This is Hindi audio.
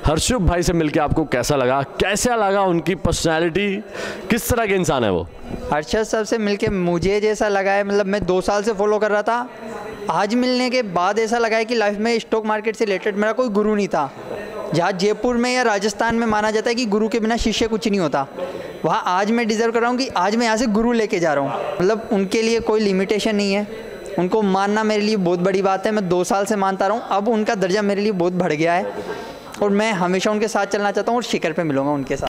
हर्षुभ भाई से मिलके आपको कैसा लगा, कैसा लगा उनकी पर्सनैलिटी, किस तरह के इंसान है वो? हर्षद साहब से मिलके मुझे जैसा लगा है, मतलब मैं 2 साल से फॉलो कर रहा था, आज मिलने के बाद ऐसा लगा है कि लाइफ में स्टॉक मार्केट से रिलेटेड मेरा कोई गुरु नहीं था। जहाँ जयपुर में या राजस्थान में माना जाता है कि गुरु के बिना शिष्य कुछ नहीं होता, वहाँ आज मैं डिज़र्व कर रहा हूँ कि आज मैं यहाँ से गुरु लेके जा रहा हूँ। मतलब उनके लिए कोई लिमिटेशन नहीं है, उनको मानना मेरे लिए बहुत बड़ी बात है। मैं 2 साल से मानता रहा हूँ, अब उनका दर्जा मेरे लिए बहुत बढ़ गया है और मैं हमेशा उनके साथ चलना चाहता हूँ और शिखर पे मिलूंगा उनके साथ।